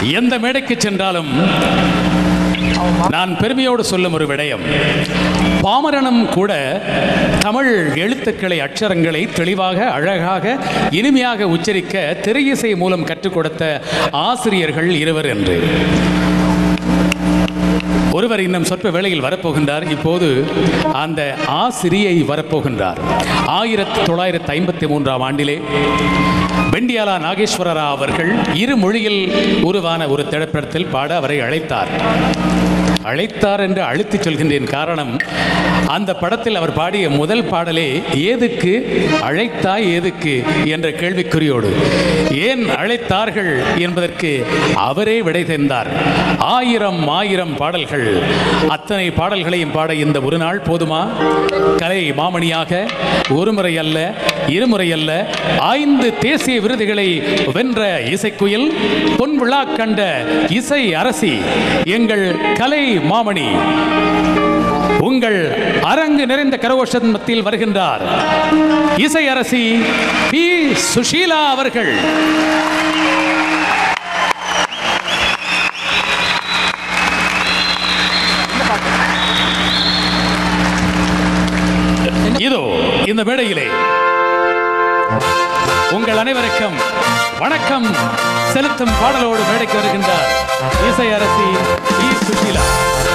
எந்த மேடைக்கு சென்றாலும் நான் பெருமையோடு சொல்லும் ஒரு விடயம், பாமரனும் கூட தமிழ் எழுத்துக்களை அட்சரங்களை தெளிவாக அழகாக இனிமையாக உச்சரிக்க திரையிசை மூலம் கற்றுக் கொடுத்த ஆசிரியர்கள் இருவர் என்று. ஒருவர் இன்னும் சொற்ப வேளையில் வரப்போகின்றார். இப்போது அந்த ஆசிரியை வரப்போகின்றார். 1953ஆம் ஆண்டிலே பெண்டியாலா நாகேஸ்வர ராவ் அவர்கள் இரு மொழியில் உருவான ஒரு திரைப்படத்தில் பாட அவரை அழைத்தார் என்று அழுத்திச் சொல்கின்றேன். காரணம், அந்த படத்தில் அவர் பாடிய முதல் பாடலே ஏதுக்கு அழைத்தாய் ஏதுக்கு என்ற கேள்விக்குறியோடு, ஏன் அழைத்தார்கள் என்பதற்கு அவரே விடை தந்தார். 1000 பாடல்கள், அத்தனை பாடல்களையும் பாட இந்த ஒரு நாள் போதுமா? கலை மாமணியாக ஒருமுறை அல்ல, இருமுறை அல்ல, 5 தேசிய விருதுகளை வென்ற இசைக்குயில், பொன் விழா கண்ட இசை அரசி, எங்கள் கலை மாமணி உங்கள் அரங்கு நிறைந்த கரகோஷத்தின் மத்தியில் வருகின்றார் இசை அரசி பி. சுஷீலா அவர்கள். இதோ இந்த மேடையிலே உங்கள் அனைவருக்கும் வணக்கம் செலுத்தும் பாடலோடு மேடைக்கு வருகின்றார் இசை அரசி பி. சுஷீலா.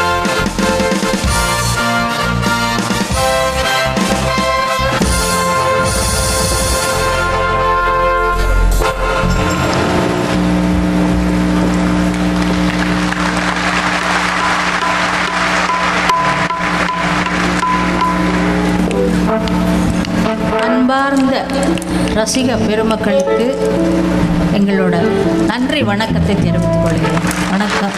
அன்பார்ந்த ரசிக பெருமக்களுக்கு எங்களோட நன்றி வணக்கத்தை தெரிவித்துக் கொள்கிறேன். வணக்கம்.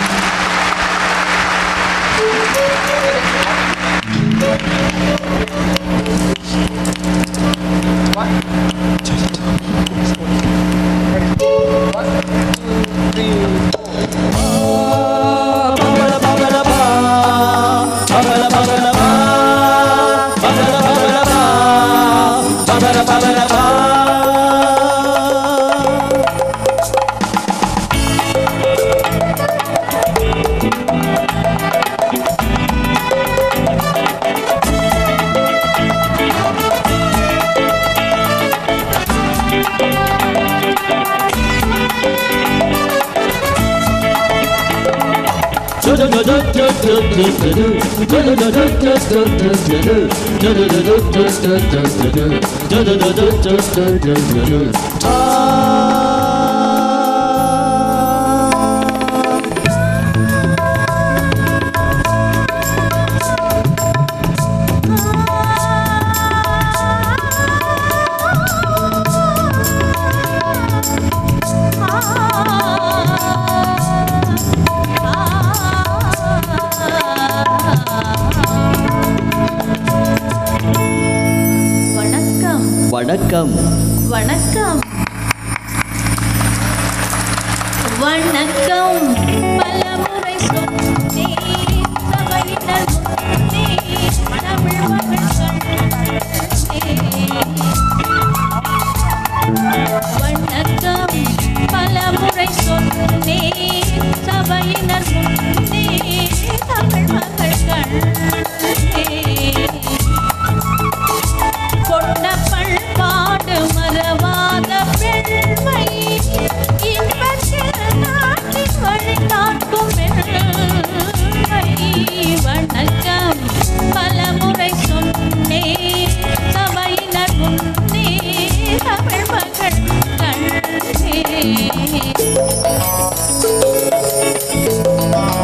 வணக்கம் வணக்கம் வணக்கம். பலமுறை சொன்னேன் சபையினர் முன்னே, தமிழ் மகள் வணக்கம். பலமுறை சொன்னேன் சபையினர் முன்னே, தமிழ் மகள் கொண்ட பண்பாடு மறவாத பெண்மை, இன்பத்தில் நாட்டின் வழிகாட்டும் பெண்மை. வணக்கம். பலமுறை சொன்னேன் சபையினர் முன்னே, தமிழ் மகள் கண்ணே.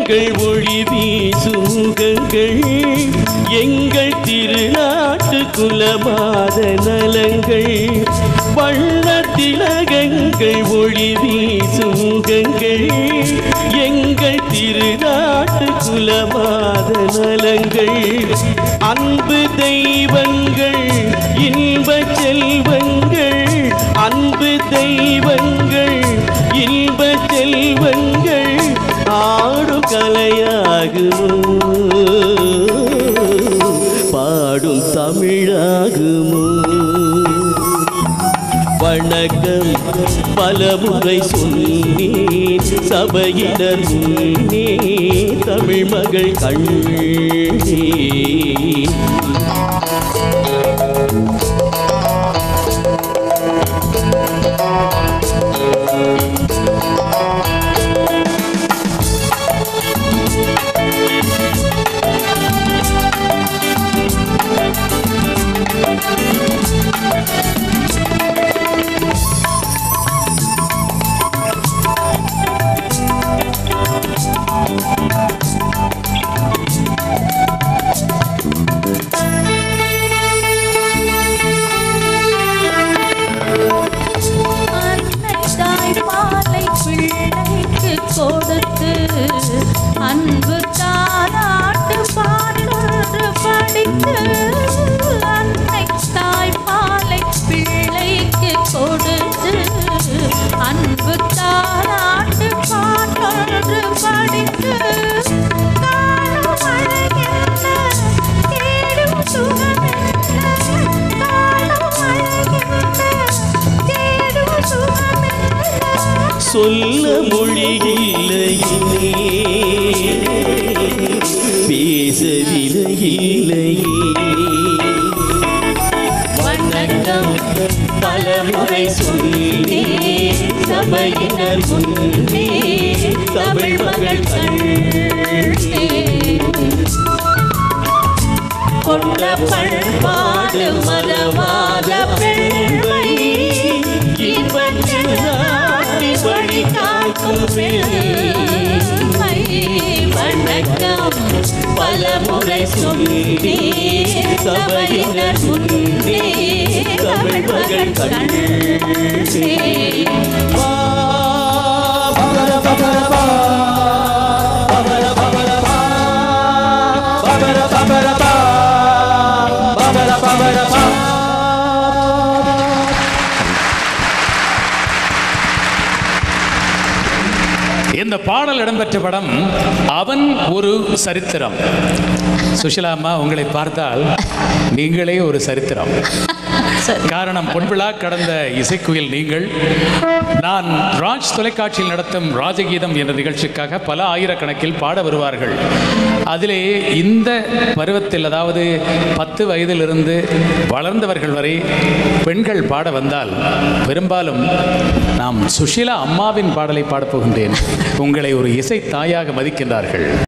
திலகங்கள் ஒளி வீசுகங்கள் எங்கள் திருநாட்டு குலமாத நலங்கள் வண்ண திலகங்கள் ஒளி வீசுகங்கள் எங்கள் திருநாட்டு குலமாத நலங்கள் அன்பு தெய்வங்கள் இன்ப செல்வங்கள் அன்பு தெய்வங்கள் இன்ப செல்வங்கள் ஆடும் கலையாகுமோ பாடும் தமிழாகுமோ வணக்கம் பலமுறை சொன்னேன் சபையினர் முன்னே தமிழ் மகள் கண்ணே கொடுத்து அன்பு தாலாட்டு பாடொன்று படித்து அன்னை தாய்ப்பாலை பிள்ளைக்கு கொடுத்து அன்பு தாலாட்டு பாடொன்று படித்து காணும் அழகென்ன தேடும் சுகமென்ன காணும் அழகென்ன தேடும் சுகமென்ன சொல்ல மொழியில்லையே பேசவில்லையே வணக்கம் பலமுறை சொல்லி சபையினர் முன்னே தமிழ் மகள் கண்ணே கொண்ட பண்பாடு மறவாத பெண்மை இன்பத்தில் நாட்டி வழி காக்கும் பெண்மை வணக்கம் பலமுறை சொல்லி சபையினர் முன்னே தமிழ் மகள் கண்ணே இந்த பாடல் இடம்பெற்ற படம் அவன் ஒரு சரித்திரம். சுஷிலா அம்மா, உங்களை பார்த்தால் நீங்களே ஒரு சரித்திரம். காரணம், பொன்விழா கடந்த இசைக்குயில் நீங்கள். நான் ராஜ் தொலைக்காட்சியில் நடத்தும் ராஜகீதம் என்ற நிகழ்ச்சிக்காக பல ஆயிரக்கணக்கில் பாட வருவார்கள். அதிலே இந்த பருவத்தில், அதாவது 10 வயதிலிருந்து வளர்ந்தவர்கள் வரை பெண்கள் பாட வந்தால் பெரும்பாலும் நாம் சுஷிலா அம்மாவின் பாடலை பாடப்போகின்றேன். உங்களை ஒரு இசை தாயாக மதிக்கின்றார்கள்.